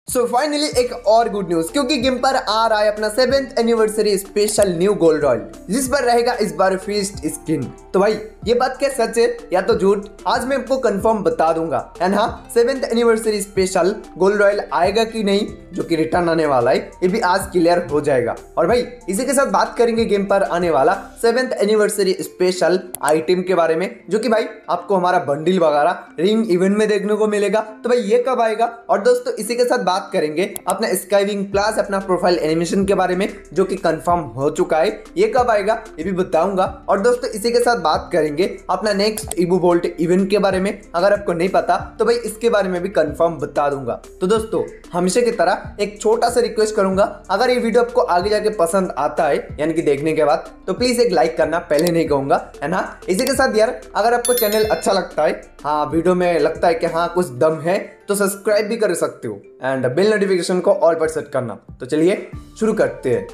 So finally एक और good news, क्योंकि गेम पर आ रहा है अपना 7th anniversary special new gold royal, जिस पर रहेगा इस बार फीस्ट स्किन। तो भाई ये बात क्या सच है या तो झूठ, आज मैं आपको कंफर्म बता दूंगा। एंड हाँ, 7th anniversary special gold royal आएगा कि नहीं, जो कि रिटर्न आने वाला है, ये भी आज क्लियर हो जाएगा। और भाई इसी के साथ बात करेंगे गेम पर आने वाला 7th एनिवर्सरी स्पेशल आइटम के बारे में, जो कि भाई आपको हमारा बंडल वगैरह रिंग इवेंट में देखने को मिलेगा। तो भाई ये कब आएगा, और दोस्तों इसी के साथ बात करेंगे अपना स्काईविंग प्लस अपना प्रोफाइल एनिमेशन के बारे में, जो कि कंफर्म हो चुका है, ये कब आएगा ये भी बताऊंगा। और दोस्तों इसी के साथ बात करेंगे अपना नेक्स्ट इवो वोल्ट इवेंट के बारे में, अगर आपको नहीं पता तो भाई इसके बारे में भी कंफर्म बता दूंगा। तो दोस्तों हमेशा की तरह एक छोटा सा रिक्वेस्ट करूंगा, अगर ये वीडियो आपको आगे जाके पसंद आता है यानी कि देखने के बाद, तो प्लीज एक लाइक करना पहले नहीं कहूंगा, है ना। इसी के साथ यार अगर आपको चैनल अच्छा लगता है, हाँ वीडियो में लगता है कि हाँ कुछ दम है, तो सब्सक्राइब भी कर सकते हो एंड बेल नोटिफिकेशन को ऑल पर सेट करना। तो चलिए शुरू करते हैं।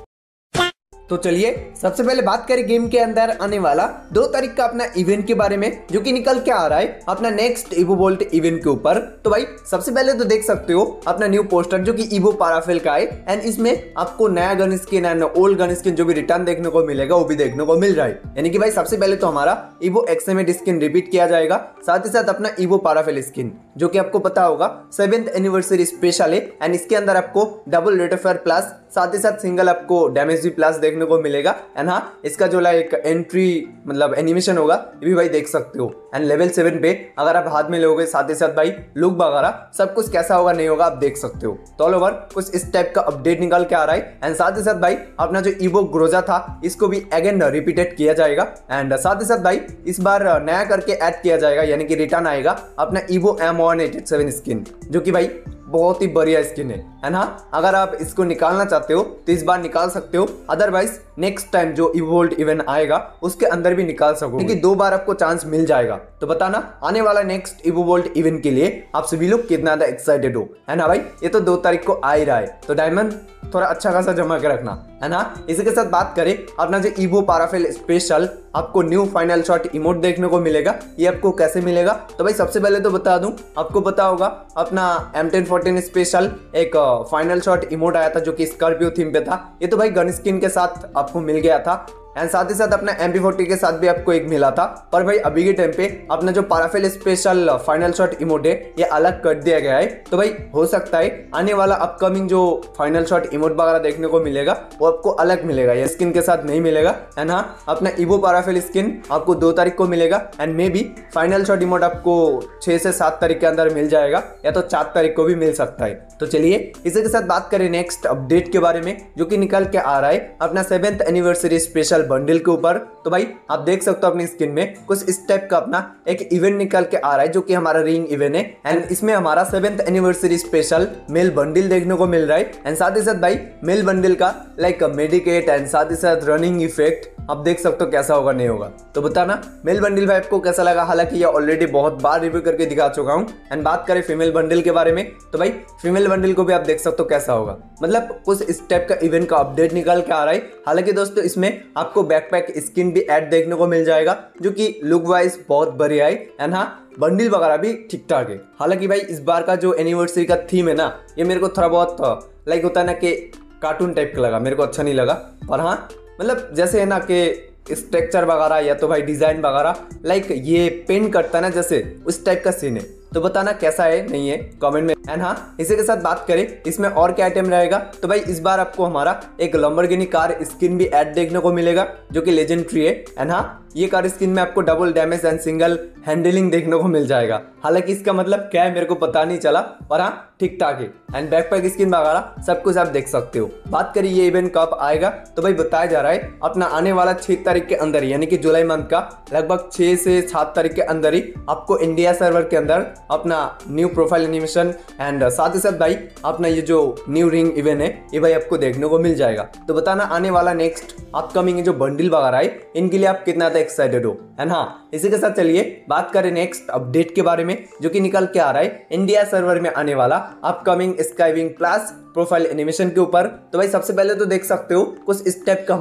तो चलिए सबसे पहले बात करें गेम के अंदर आने वाला 2 तारीख का अपना इवेंट के बारे में, जो कि निकल के आ रहा है अपना नेक्स्ट इवो वोल्ट इवेंट के ऊपर। तो भाई सबसे पहले तो देख सकते हो अपना न्यू पोस्टर, जो कि इवो पाराफेल का है, एंड इसमें आपको नया gun skin and old gun skin जो भी रिटर्न देखने को मिलेगा वो भी देखने को मिल रहा है। यानी कि भाई सबसे पहले तो हमारा इवो एक्सएमएट स्किन रिपीट किया जाएगा, साथ ही साथ अपना इवो पाराफेल स्किन, जो कि आपको पता होगा 7th एनिवर्सरी स्पेशल है, एंड इसके अंदर आपको double rate of fire plus साथ ही साथ सिंगल आपको डैमेज भी प्लस देखने को मिलेगा। एंड हाँ, इसका जो लाइक एंट्री मतलब एनिमेशन होगा ये भी भाई देख सकते हो। एंड लेवल 7 पे अगर आप हाथ में लोगे, साथ ही साथ भाई लुक वगैरह सब कुछ कैसा होगा नहीं होगा आप देख सकते हो। तो ऑल ओवर कुछ इस टाइप का अपडेट निकल के आ रहा है। एंड साथ ही साथ भाई अपना जो इवो ग्रोजा था इसको भी अगेन रिपीटेड किया जाएगा, एंड साथ ही साथ भाई इस बार नया करके ऐड किया जाएगा, यानी कि रिटर्न आएगा अपना इवो M187 स्किन, जो कि भाई बहुत ही बढ़िया स्किन है ना। अगर आप इसको निकालना चाहते हो तो इस बार निकाल सकते हो, अदरवाइज नेक्स्ट टाइम जो इवो वोल्ट इवेंट आएगा उसके अंदर भी निकाल सकोगे, क्योंकि 2 बार आपको चांस मिल जाएगा। तो बताना आने वाला नेक्स्ट इवो वोल्ट इवेंट के लिए आप सभी लोग कितना ज्यादा एक्साइटेड हो, है ना भाई। ये तो 2 तारीख को आ ही रहा है, तो डायमंड थोड़ा अच्छा खासा जमा के रखना, है ना। इसी के साथ बात करें अपना जो इवो पाराफेल स्पेशल आपको न्यू फाइनल शॉट इमोट देखने को मिलेगा, ये आपको कैसे मिलेगा। तो भाई सबसे पहले तो बता दूं, आपको पता होगा अपना M1014 स्पेशल एक फाइनल शॉट इमोट आया था, जो कि स्कॉर्पियो थीम पे था। ये तो भाई गन स्किन के साथ आपको मिल गया था, एंड साथ ही साथ अपना MP40 के साथ भी आपको एक मिला था। पर भाई अभी के टाइम पे अपना जो Parafal special final shot emote है ये अलग कर दिया गया है। तो भाई हो सकता है आने वाला अपकमिंग जो फाइनल शॉट इमोट वगैरह देखने को मिलेगा वो आपको अलग मिलेगा, ये स्किन के साथ नहीं मिलेगा। एंड हाँ, अपना इवो पाराफेल स्किन आपको 2 तारीख को मिलेगा, and maybe final shot emote आपको 6 से 7 तारीख के अंदर मिल जाएगा, या तो 4 तारीख को भी मिल सकता है। तो चलिए इसी के साथ बात करें नेक्स्ट अपडेट के बारे में, जो कि निकल के आ रहा है अपना 7th एनिवर्सरी स्पेशल बंडल के ऊपर। तो भाई आप देख सकते हो अपनी स्किन में कुछ इस टाइप का अपना एक इवेंट निकल के आ रहा है, जो कि हमारा रिंग इवेंट है, एंड इसमें हमारा 7th anniversary special mail bundle देखने को मिल रहा है। एंड साथ ही साथ भाई मेल बंडल का लाइक मेडिकेट एंड साथ ही साथ रनिंग इफेक्ट आप देख सकते हो कैसा होगा नहीं होगा। तो बताना मेल बंडल भाई आपको कैसा लगा, हालांकि ये ऑलरेडी बहुत बार रिव्यू करके दिखा चुका हूं। एंड बात करें फीमेल बंडल के बारे में, तो भाई फीमेल बंडल को भी आप देख सकते हो कैसा होगा, मतलब कुछ इस टाइप का इवेंट का अपडेट निकल के आ रहा है। हालांकि दोस्तों इसमें आपको बैकपैक स्किन भी ऐड देखने को मिल जाएगा, जो कि लुक वाइज बहुत बढ़िया है। एंड हाँ, बंडल वगैरह भी ठीक ठाक है। हालांकि भाई इस बार का जो एनिवर्सरी का थीम है ना, ये मेरे को थोड़ा बहुत लाइक होता है ना कि कार्टून टाइप का लगा, मेरे को अच्छा नहीं लगा। पर हाँ मतलब जैसे है ना कि स्ट्रक्चर वगैरह या तो भाई डिजाइन वगैरह लाइक ये पेंट करता है ना, जैसे उस टाइप का सीन है। तो बताना कैसा है नहीं है कमेंट में। एंड हाँ, इसी के साथ बात करें इसमें और क्या आइटम रहेगा, तो भाई इस बार आपको हमारा एक लंबरगिनी कार स्किन भी ऐड देखने को मिलेगा, जो कि लेजेंडरी है। एंड हाँ, ये कार स्किन में आपको double damage and single handling देखने को मिल जाएगा। हालांकि इसका मतलब क्या है मेरे को पता नहीं चला, पर हाँ ठीक ठाक है। एंड बैकपैक स्किन वगैरह सब कुछ आप देख सकते हो। बात करिए ये इवेंट कब आएगा, तो भाई बताया जा रहा है अपना आने वाला 6 तारीख के अंदर, यानी कि जुलाई मंथ का लगभग 6 से 7 तारीख के अंदर ही आपको इंडिया सर्वर के अंदर अपना न्यू प्रोफाइल एनिमेशन एंड साथ ही साथ भाई अपना ये जो न्यू रिंग इवेंट है ये भाई आपको देखने को मिल जाएगा। तो बताना आने वाला नेक्स्ट अपकमिंग जो बंडल वगैरह है इनके लिए आप कितना एक्साइटेड हो। एंड हाँ, इसी के साथ चलिए बात करें नेक्स्ट अपडेट के बारे में, जो कि निकल के आ रहा है इंडिया सर्वर में आने वाला upcoming skywing plus profile animation के ऊपर। तो भाई सबसे पहले तो देख सकते हो कुछ इस टाइप का हमारा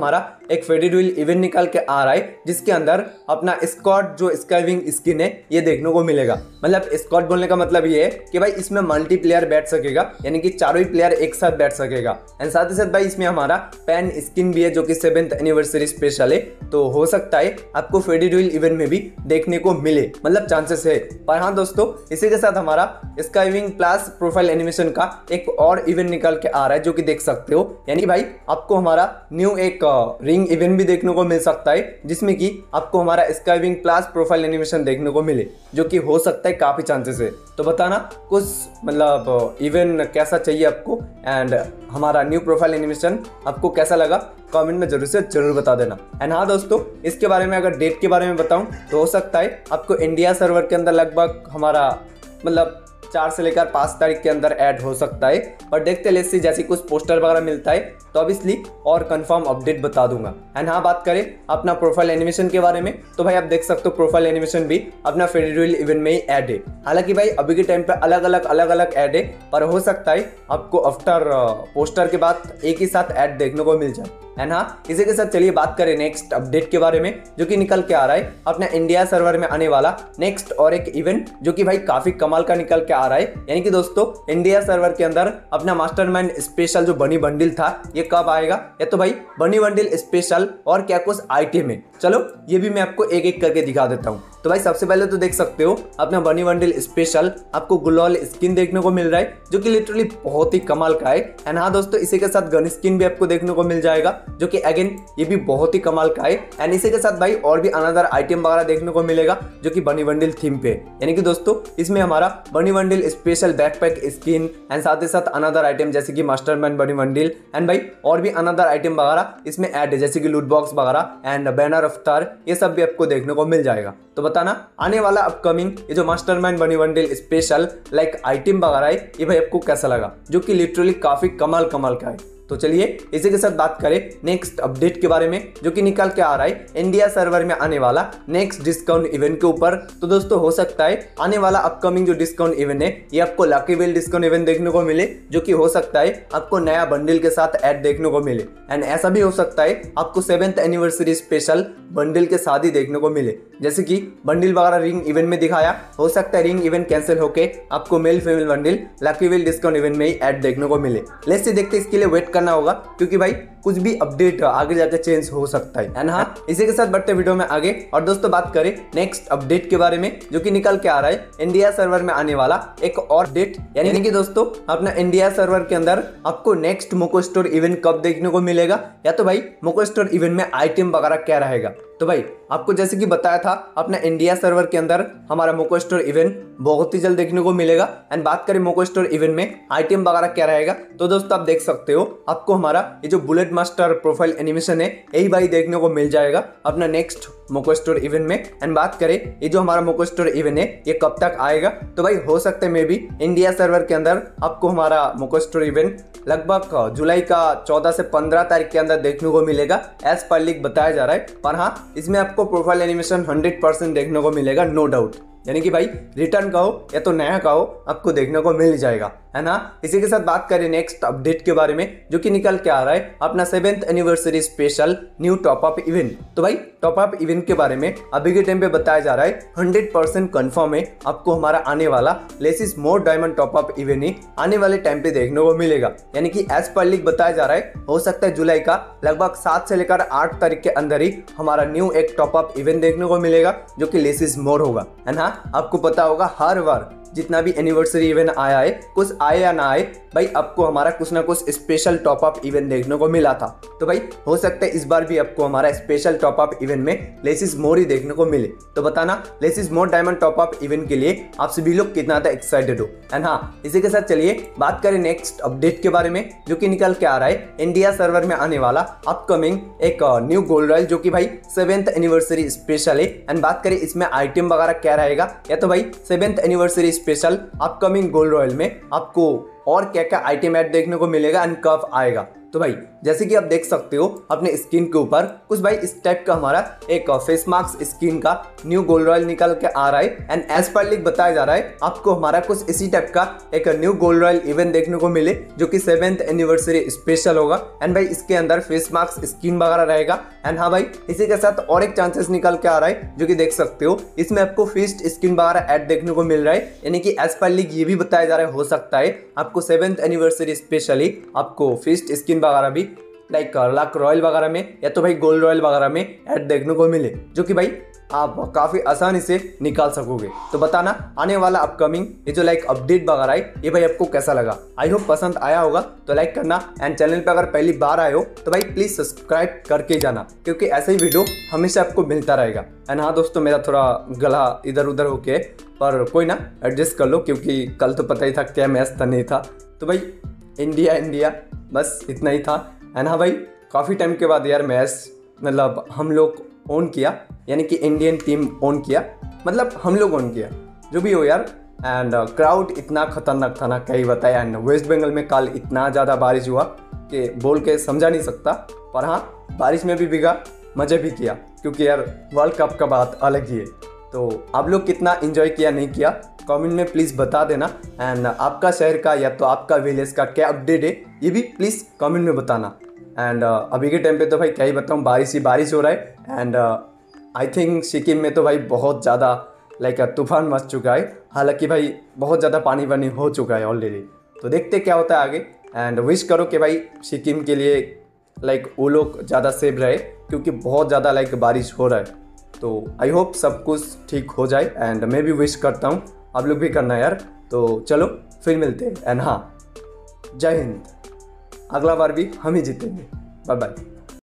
एक फेडेड व्हील इवेंट निकाल के आ रहा है, जिसके अंदर अपना स्क्वाड जो स्काईविंग स्किन है ये देखने को मिलेगा। मतलब स्क्वाड बोलने का मतलब ये है कि भाई इसमें मल्टीप्लेयर बैठ सकेगा, यानी कि चारों ही प्लेयर एक साथ बैठ सकेगा। एंड साथ ही साथ भाई इसमें हमारा पैन स्किन भी है जो कि 7th एनिवर्सरी स्पेशल है, तो हो सकता है आपको फेडेड व्हील इवेंट में भी देखने को मिले, मतलब चांसेस है। पर हाँ दोस्तों, इसी के साथ हमारा स्काईविंग प्लस प्रोफाइल एनिमेशन का एक और इवेंट निकल के आ रहा है, जो कि देख सकते हो। यानी भाई आपको हमारा न्यू एक रिंग इवेंट भी देखने को मिल सकता है, जिसमें कि आपको हमारा स्काईविंग प्लस प्रोफाइल एनिमेशन देखने को मिले, जो कि हो सकता है काफी चांसेस है। तो बताना कुछ मतलब इवेंट कैसा चाहिए आपको, एंड हमारा न्यू प्रोफाइल एनिमेशन आपको कैसा लगा कमेंट में जरूर से जरूर बता देना। एंड हाँ दोस्तों, इसके बारे में अगर डेट के बारे में बताऊं तो हो सकता है आपको इंडिया सर्वर के अंदर लगभग हमारा मतलब 4 से लेकर 5 तारीख के अंदर ऐड हो सकता है। पर देखते लेट्स सी, जैसे कुछ पोस्टर वगैरह मिलता है तो ऑब्वियसली और कंफर्म अपडेट बता दूंगा। एंड हाँ, बात करें अपना प्रोफाइल एनिमेशन के बारे में तो भाई आप देख सकते हो प्रोफाइल एनिमेशन भी अपना फेडेड व्हील इवेंट में ही ऐड है। हालांकि भाई अभी के टाइम पे अलग अलग ऐड है, पर हो सकता है आपको आफ्टर पोस्टर के बाद एक ही साथ ऐड देखने को मिल जाए। एंड हाँ, इसी के साथ चलिए बात करें नेक्स्ट अपडेट के बारे में, जो कि निकल के आ रहा है अपना इंडिया सर्वर में आने वाला नेक्स्ट और एक इवेंट, जो कि भाई काफी कमाल का निकल के आ रहा है। यानी कि दोस्तों इंडिया सर्वर के अंदर अपना मास्टरमाइंड स्पेशल जो बनी बंडल था ये कब आएगा, या तो भाई बनी बंडल स्पेशल और क्या कुछ आइटम है, चलो ये भी मैं आपको एक एक करके दिखा देता हूँ। तो भाई सबसे पहले तो देख सकते हो अपना बनी बंडल स्पेशल आपको गुलाल स्किन देखने को मिल रहा है, जो कि लिटरली बहुत ही कमाल का है। एंड हाँ दोस्तों, इसी के साथ गन स्किन भी आपको देखने को मिल जाएगा, जो कि अगेन ये भी बहुत ही कमाल का है। एंड इसी के साथ भाई और भी अनदर आइटम वगैरह देखने को मिलेगा, जो कि बनी बंडल थीम पे। यानी कि दोस्तों इसमें हमारा bunny bundle special backpack skin and साथ ही साथ अनदर आइटम जैसे कि मास्टरमाइंड बनी बंडल एंड भाई और भी अनदर आइटम वगैरह इसमें ऐड है, जैसे कि लूट बॉक्स वगैरह एंड बैनर अफ्तार, ये सब भी आपको देखने को मिल जाएगा। तो बताना आने वाला अपकमिंग ये जो मास्टरमाइंड बनी बंडल स्पेशल लाइक आइटम वगैरह है ये भाई आपको कैसा लगा, जो कि लिटरली काफी कमाल का है। तो चलिए इसी के साथ बात करें नेक्स्ट अपडेट के बारे में, जो कि निकल के आ रहा है इंडिया सर्वर में आने वाला नेक्स्ट डिस्काउंट इवेंट के ऊपर। तो दोस्तों हो सकता है आने वाला अपकमिंग जो डिस्काउंट इवेंट है ये आपको लकी व्हील डिस्काउंट इवेंट देखने को मिले, जो कि हो सकता है आपको नया बंडल के साथ ऐड देखने को मिले। एंड ऐसा भी हो सकता है आपको 7th एनिवर्सरी स्पेशल बंडल के साथ ही देखने को मिले, जैसे कि बंडल वगैरह रिंग इवेंट में दिखाया, हो सकता है रिंग इवेंट कैंसिल होके आपको male female bundle lucky wheel discount event में ही ऐड देखने को मिले। लेट्स सी, देखते इसके लिए वेट करना होगा, क्योंकि भाई कुछ भी अपडेट आगे जाकर चेंज हो सकता है। एंड हाँ, इसी के साथ बढ़ते वीडियो में आगे। और दोस्तों बात करें नेक्स्ट अपडेट के बारे में, जो कि निकल के आ रहा है इंडिया सर्वर में आने वाला एक और अपडेट। यानी कि दोस्तों अपना इंडिया सर्वर के अंदर आपको नेक्स्ट मोको स्टोर इवेंट कब देखने को मिलेगा, या तो भाई मोको स्टोर इवेंट में आइटम वगैरह क्या रहेगा। तो भाई आपको जैसे कि बताया था अपना इंडिया सर्वर के अंदर हमारा मोको स्टोर इवेंट बहुत ही जल्द देखने को मिलेगा। एंड बात करें मोको स्टोर इवेंट में आइटम वगैरह क्या रहेगा, तो दोस्तों आप देख सकते हो आपको हमारा ये जो बुलेट मास्टर प्रोफाइल एनिमेशन है यही भाई देखने को मिल जाएगा अपना नेक्स्ट मोको स्टोर इवेंट में। एंड बात करें ये जो हमारा मोको स्टोर इवेंट है ये कब तक आएगा, तो भाई हो सकता है मे भी इंडिया सर्वर के अंदर आपको हमारा मोको स्टोर इवेंट लगभग जुलाई का 14 से 15 तारीख के अंदर देखने को मिलेगा, एज पर लीक बताया जा रहा है। पर हाँ, इसमें आपको प्रोफाइल एनिमेशन 100% देखने को मिलेगा, नो डाउट। यानी कि भाई रिटर्न का हो या तो नया का हो आपको देखने को मिल जाएगा, है ना। इसी के साथ बात करें नेक्स्ट अपडेट के बारे में, जो कि निकल के आ रहा है अपना 7th anniversary special new topup event. तो भाई टॉपअप इवेंट के बारे में अभी के टाइम पे बताया जा रहा है 100% कंफर्म है आपको हमारा आने वाला लेसिस मोर डायमंड टॉपअप इवेंट ही आने वाले टाइम पे देखने को मिलेगा। यानी कि एज पर लीक बताया जा रहा है हो सकता है जुलाई का लगभग 7 से लेकर 8 तारीख के अंदर ही हमारा न्यू एक टॉपअप इवेंट देखने को मिलेगा, जो कि लेसिस मोर होगा, है ना। आपको पता होगा हर बार जितना भी एनिवर्सरी इवेंट आया है, कुछ आए या ना आए, भाई आपको हमारा कुछ ना कुछ स्पेशल टॉपअप इवेंट देखने को मिला था। तो भाई हो सकता है इस बार भी आपको हमारा स्पेशल टॉपअप इवेंट में लेसिस मोर ही देखने को मिले। तो बताना less is more diamond top up event के लिए आप सभी लोग कितना ज़्यादा एक्साइटेड हो। एंड हाँ, इसी के साथ चलिए बात करें नेक्स्ट अपडेट के बारे में, जो कि निकल के आ रहा है इंडिया सर्वर में आने वाला अपकमिंग एक न्यू गोल्ड रॉयल, जो कि भाई 7th एनिवर्सरी स्पेशल है। एंड बात करें इसमें आइटम वगैरह क्या रहेगा, या तो भाई 7th anniversary special upcoming gold royal में आपको और क्या क्या आइटम ऐड देखने को मिलेगा एंड कब आएगा। तो भाई जैसे कि आप देख सकते हो अपने स्किन के ऊपर कुछ भाई इस टाइप का हमारा एक फेस मास्क स्किन का न्यू गोल्ड रॉयल निकल के आ रहा है। एंड एज पर लीक बताया जा रहा है आपको हमारा कुछ इसी टाइप का एक न्यू गोल्ड रॉयल इवेंट देखने को मिले जो कि 7th एनिवर्सरी स्पेशल होगा। एंड भाई इसके अंदर फेस मास्क स्किन वगैरह रहेगा। एंड हाँ भाई इसी के साथ और एक चांसेस निकल के आ रहा है जो कि देख सकते हो इसमें आपको फिस्ट स्किन वगैरह ऐड देखने को मिल रहा है। यानी कि एज पर लीक ये भी बताया जा रहा है हो सकता है आपको 7th एनिवर्सरी स्पेशली आपको फिस्ट स्किन वगैरह भी लाइक लक रॉयल वगैरह में या तो भाई गोल्ड रॉयल वगैरह में ऐड देखने को मिले जो कि भाई आप काफ़ी आसानी से निकाल सकोगे। तो बताना आने वाला अपकमिंग ये जो लाइक अपडेट वगैरह है ये भाई आपको कैसा लगा। आई होप पसंद आया होगा तो लाइक करना। एंड चैनल पे अगर पहली बार आए हो तो भाई प्लीज़ सब्सक्राइब करके जाना क्योंकि ऐसे ही वीडियो हमेशा आपको मिलता रहेगा। एंड हाँ दोस्तों मेरा थोड़ा गला इधर उधर होके पर कोई ना एडजस्ट कर लो क्योंकि कल तो पता ही था क्या मैच था नहीं था। तो भाई इंडिया बस इतना ही था। एंड हाँ भाई काफ़ी टाइम के बाद यार मैच मतलब हम लोग ऑन किया यानी कि इंडियन टीम ऑन किया मतलब हम लोग ऑन किया जो भी हो यार। एंड क्राउड इतना खतरनाक था ना क्या ही बताया। एंड वेस्ट बंगाल में कल इतना ज़्यादा बारिश हुआ कि बोल के समझा नहीं सकता। पर हाँ बारिश में भी भीगा मज़े भी किया क्योंकि यार वर्ल्ड कप का बात अलग ही है। तो आप लोग कितना इन्जॉय किया नहीं किया कमेंट में प्लीज़ बता देना। एंड आपका शहर का या तो आपका विलेज का क्या अपडेट है ये भी प्लीज़ कमेंट में बताना। एंड अभी के टाइम पे तो भाई क्या ही बताऊँ बारिश ही बारिश हो रहा है। एंड आई थिंक सिक्किम में तो भाई बहुत ज़्यादा लाइक तूफान मच चुका है। हालांकि भाई बहुत ज़्यादा पानी वानी हो चुका है ऑलरेडी। तो देखते क्या होता है आगे। एंड विश करो कि भाई सिक्किम के लिए लाइक वो लोग ज़्यादा सेफ रहे क्योंकि बहुत ज़्यादा लाइक बारिश हो रहा है। तो आई होप सब कुछ ठीक हो जाए। एंड मैं भी विश करता हूँ आप लोग भी करना यार। तो चलो फिर मिलते हैं। एंड हाँ जय हिंद। अगला बार भी हम ही जीतेंगे। Bye bye.